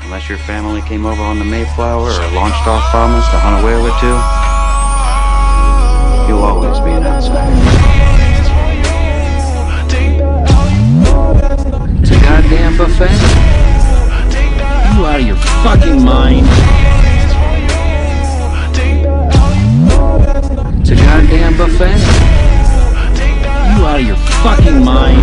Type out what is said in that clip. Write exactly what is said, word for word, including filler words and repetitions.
Unless your family came over on the Mayflower or launched off bombers to hunt a whale or two, you'll always be an outsider. It's a goddamn buffet. You out of your fucking mind? It's a goddamn buffet. You out of your fucking mind?